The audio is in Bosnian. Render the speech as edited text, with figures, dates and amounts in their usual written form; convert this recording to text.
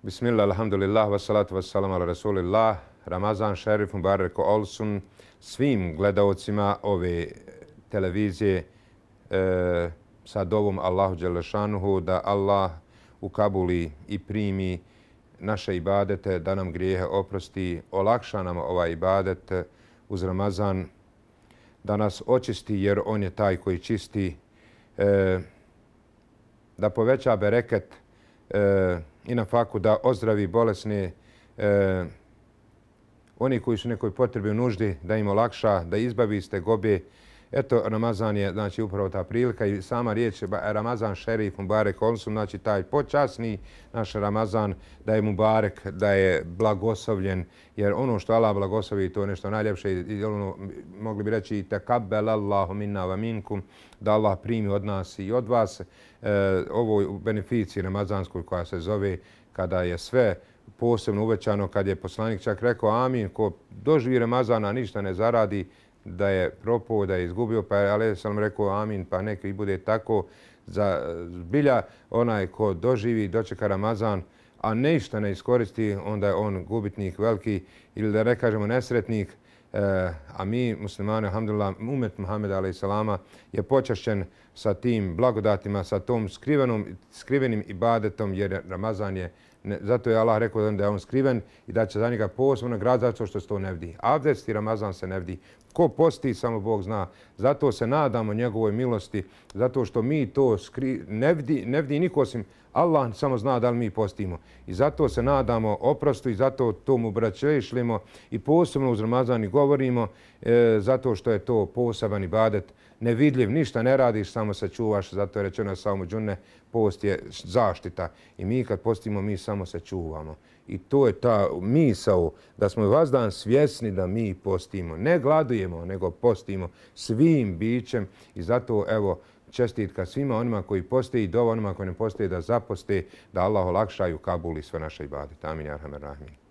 Bismillah, alhamdulillah, wassalatu wassalamu ala rasulillah. Ramazan šerif mubarek olsun svim gledaocima ove televizije sa dovom Allahu dželešanuhu da Allah ukabuli i primi naše ibadete, da nam grijehe oprosti, olakša nam ovaj ibadet uz Ramazan, da nas očisti jer on je taj koji čisti, da poveća bereket i na faku, da ozdravi bolesne, oni koji su nekoj potrebi u nuždi, da im olakša, da izbavi iz tegobe. Eto, Ramazan je znači upravo ta prilika i sama riječ Ramazan šerif mubarek olsun, znači taj počasni naš Ramazan, da je mubarek, da je blagoslovljen, jer ono što Allah blagoslovi to je nešto najljepše i ono, mogli bi reći takabbel Allahu minna wa minkum, da Allah primi od nas i od vas ovoj beneficiji ramazanskoj koja se zove kada je sve posebno uvećano, kad je poslanik čak rekao amin, ko doživi Ramazana ništa ne zaradi, da je propao, da je izgubio, pa je alejhi selam rekao amin, pa neka i bude tako. Za zbilja onaj ko doživi, dočeka Ramazan, a ništa ne iskoristi, onda je on gubitnik veliki ili da ne kažemo nesretnik. A mi, muslimani, alhamdulillah, umet Muhameda alejhi selama je počašćen sa tim blagodatima, sa tom skrivenim ibadetom, jer Ramazan je, zato je Allah rekao da je on skriven i da će za njega posebno nagradu zato što se to ne vidi. Abdest i Ramazan se ne vidi. Ko posti, samo Bog zna. Zato se nadamo njegovoj milosti, zato što mi to ne vidi niko osim Allah, samo zna da li mi postimo. I zato se nadamo oprostu i zato to mu braćešljimo i posebno uz Ramazan i govorimo, zato što je to poseban ibadet, nevidljiv, ništa ne radiš, samo se čuvaš, zato je rečeno saumu džunne, post je zaštita. I mi kad postimo, mi samo se čuvamo. I to je ta misao da smo vazdan svjesni da mi postimo. Ne gladujemo, nego postimo svim bićem i zato evo čestitka svima onima koji poste i dova onima koji ne poste da zaposte, da Allah olakšaju kabuli sve naše ibadete. Amin, ja arhamer rahim.